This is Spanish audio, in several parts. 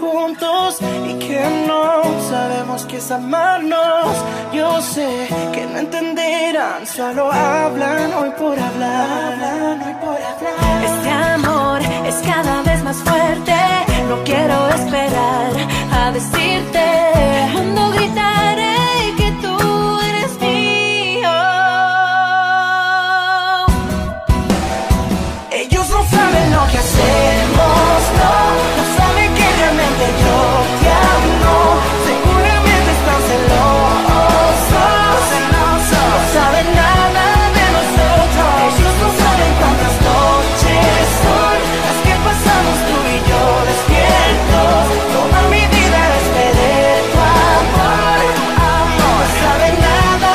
juntos y que no sabemos qué es amarnos. Yo sé que no entenderán, solo hablan hoy por hablar, hoy por hablar. Este amor es cada vez más fuerte, no quiero esperar a decirte. El mundo gritaré que tú eres mío. Ellos no saben lo que hacemos, no saben que realmente yo te amo. Seguramente están celosos, no saben nada de nosotros. Ellos no saben cuántas noches son las que pasamos tú y yo despiertos. Toda mi vida esperé tu amor, no saben nada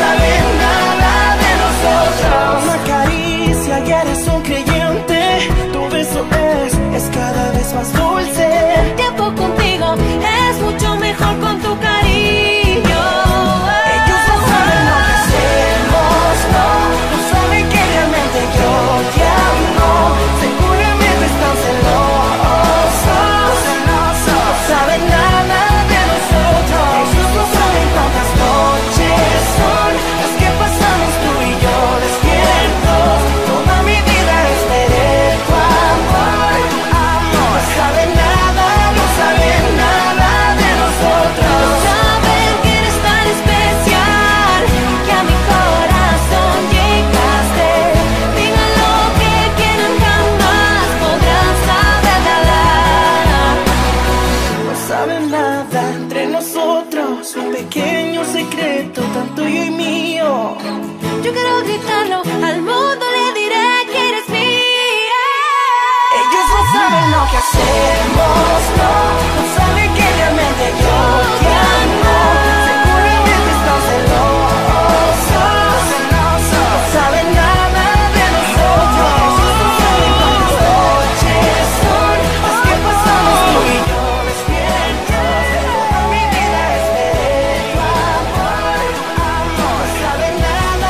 de nosotros. Una caricia y eres un creyente, tu beso es cada vez más dulce. El tiempo contigo es mucho mejor con tu cariño. Ellos no saben lo que hacemos, no saben que realmente yo te amo. Seguramente están celosos, no saben nada de nosotros. Ellos no saben cuántas noches son las que pasamos tú y yo despiertos. Toda mi vida esperé tu amor, no saben nada de nosotros. Saben que eres tan especial, que a mi corazón llegaste. Digan lo que quieran, jamás podrán saber nada. No saben nada entre nosotros, un pequeño secreto tan tuyo y mío. Yo quiero gritarlo al mundo, le diré que eres mía. Ellos no saben lo que hacemos, no saben que realmente yo te amo. Seguramente están celosos, no saben nada de nosotros. Ellos no saben cuántas noches son las que pasamos tú y yo despiertos. Toda mi vida esperé tu amor, no saben nada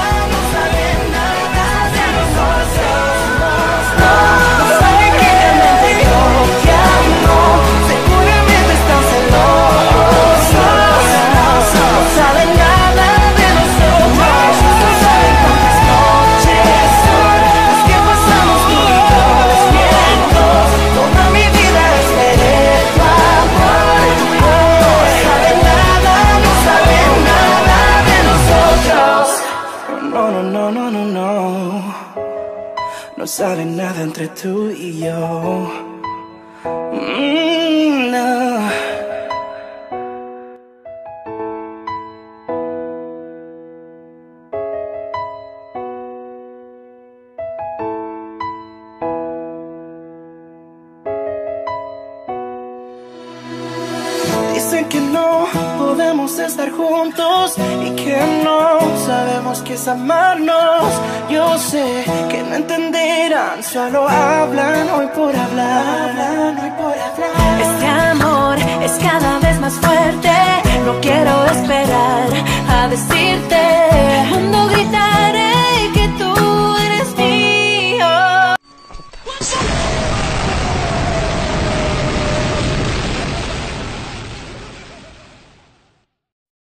de nosotros. No saben que realmente yo te amo. Seguramente están celosos, no saben nada de nosotros. No saben cuántas noches son las que pasamos tú y yo despiertos. Toda mi vida esperé tu amor, no saben nada de nosotros. No, no, no, no, no, no. No saben nada entre tú y yo. No. Dicen que no podemos estar juntos y que no sabemos qué es amarnos. Yo sé que no entenderán, solo hablan hoy por hablar, hoy por hablar. Este amor es cada vez más fuerte,